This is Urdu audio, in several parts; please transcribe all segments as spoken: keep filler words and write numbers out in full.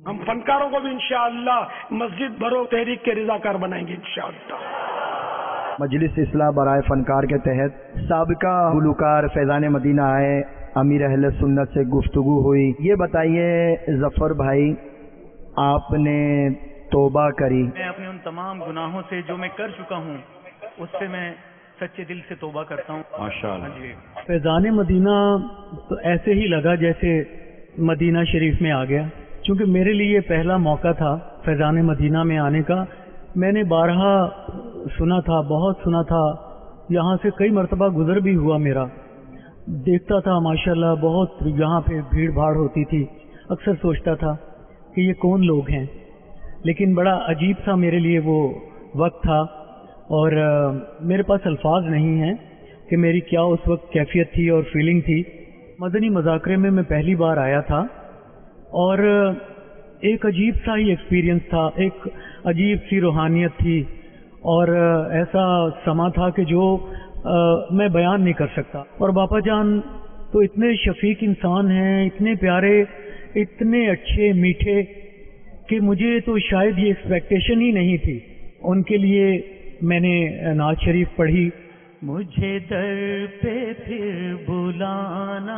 ہم فنکاروں کو بھی انشاءاللہ مسجد بھرو تحریک کے رضاکار بنائیں گے انشاءاللہ۔ مجلس اصلاح برائے فنکار کے تحت سابقہ گلوکار فیضان مدینہ آئے، امیر اہل سنت سے گفتگو ہوئی۔ یہ بتائیے ظفر بھائی، آپ نے توبہ کری؟ میں اپنے ان تمام گناہوں سے جو میں کر چکا ہوں اس سے میں سچے دل سے توبہ کرتا ہوں ماشاءاللہ جی۔ فیضان مدینہ تو ایسے ہی لگا جیسے مدینہ شریف میں آ گیا، چونکہ میرے لیے پہلا موقع تھا فیضان مدینہ میں آنے کا۔ میں نے بارہا سنا تھا، بہت سنا تھا، یہاں سے کئی مرتبہ گزر بھی ہوا میرا، دیکھتا تھا ماشاءاللہ بہت یہاں پہ بھیڑ بھاڑ ہوتی تھی، اکثر سوچتا تھا کہ یہ کون لوگ ہیں، لیکن بڑا عجیب سا میرے لیے وہ وقت تھا، اور میرے پاس الفاظ نہیں ہیں کہ میری کیا اس وقت کیفیت تھی اور فیلنگ تھی۔ مدنی مذاکرے میں میں پہلی بار آیا تھا اور ایک عجیب سا ہی ایکسپیرینس تھا، ایک عجیب سی روحانیت تھی، اور ایسا سما تھا کہ جو میں بیان نہیں کر سکتا۔ اور باپا جان تو اتنے شفیق انسان ہیں، اتنے پیارے، اتنے اچھے میٹھے، کہ مجھے تو شاید یہ ایکسپیکٹیشن ہی نہیں تھی۔ ان کے لیے میں نے نعت شریف پڑھی، مجھے در پہ پھر بلانا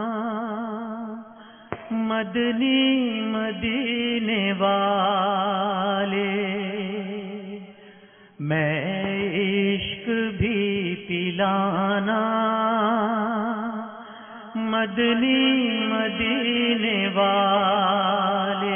مدنی مدینے والے، میں عشق بھی پلانا مدنی مدینے والے۔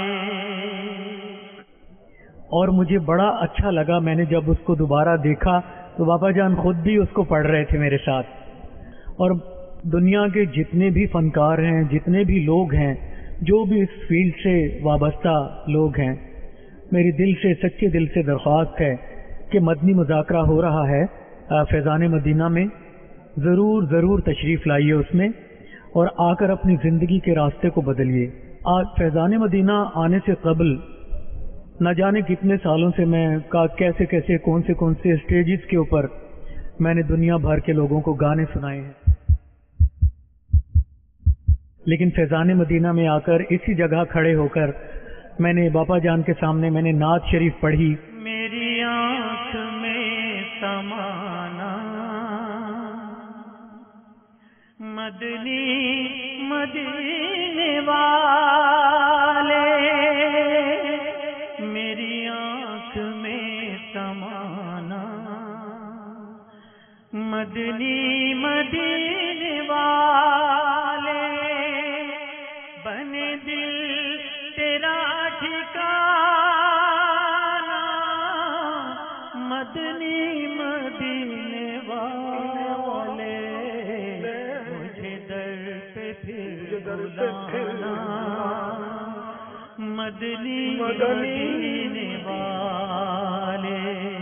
اور مجھے بڑا اچھا لگا، میں نے جب اس کو دوبارہ دیکھا تو بابا جان خود بھی اس کو پڑھ رہے تھے میرے ساتھ، اور دنیا کے جتنے بھی فنکار ہیں، جتنے بھی لوگ ہیں، جو بھی اس فیلڈ سے وابستہ لوگ ہیں، میری دل سے سچے دل سے درخواست ہے کہ مدنی مذاکرہ ہو رہا ہے فیضان مدینہ میں، ضرور ضرور تشریف لائیے اس میں، اور آ کر اپنی زندگی کے راستے کو بدلیے۔ آج فیضان مدینہ آنے سے قبل نہ جانے کتنے سالوں سے میں کیسے کیسے کون سے کون سے اسٹیجز کے اوپر میں نے دنیا بھر کے لوگوں کو گانے سنائے ہیں، لیکن فیضان مدینہ میں آ کر اسی جگہ کھڑے ہو کر میں نے باپا جان کے سامنے میں نے نعت شریف پڑھی، میری آنکھ میں سمانا مدنی مدینے والے، میری آنکھ میں سمانا مدنی مدینے والے، بنے دل تیرا ٹھکانا مدنی مدینے والے، مجھے در پہ پھر بلانا مدنی مدینے والے۔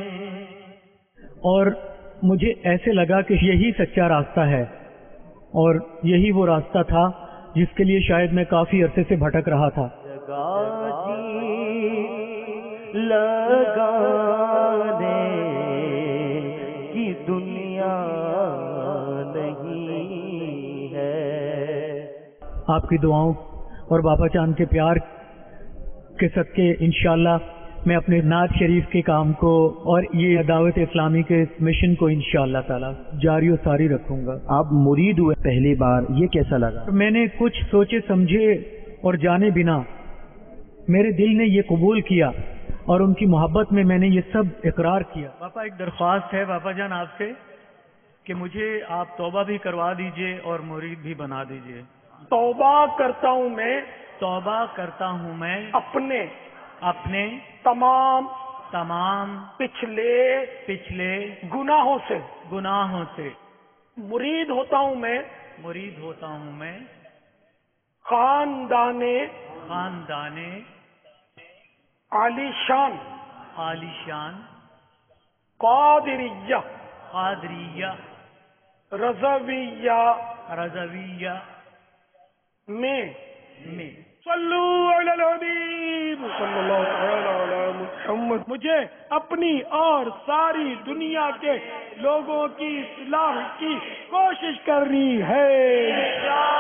اور مجھے ایسے لگا کہ یہی سچا راستہ ہے، اور یہی وہ راستہ تھا جس کے لیے شاید میں کافی عرصے سے بھٹک رہا تھا۔ لگانے کی دنیا نہیں ہے، آپ کی دعاؤں اور باپا چاند کے پیار کے صدقے انشاءاللہ میں اپنے نعت شریف کے کام کو اور یہ دعوت اسلامی کے مشن کو انشاءاللہ تعالی جاری و ساری رکھوں گا۔ آپ مرید ہوئے پہلی بار، یہ کیسا لگا؟ میں نے کچھ سوچے سمجھے اور جانے بنا میرے دل نے یہ قبول کیا، اور ان کی محبت میں میں نے یہ سب اقرار کیا۔ باپا ایک درخواست ہے باپا جان آپ سے کہ مجھے آپ توبہ بھی کروا دیجئے اور مرید بھی بنا دیجئے۔ توبہ کرتا ہوں میں، توبہ کرتا ہوں میں اپنے اپنے تمام تمام پچھلے پچھلے گناہوں سے، گناہوں سے، مرید ہوتا ہوں میں مرید ہوتا ہوں میں خاندان خاندان عالی شان عالی شان قادریہ قادریہ رضویہ رضویہ میں میں صلو علی الحبیب صلی اللہ تعالی علی محمد، مجھے اپنی اور ساری دنیا کے لوگوں کی اصلاح کی کوشش کرنی ہے۔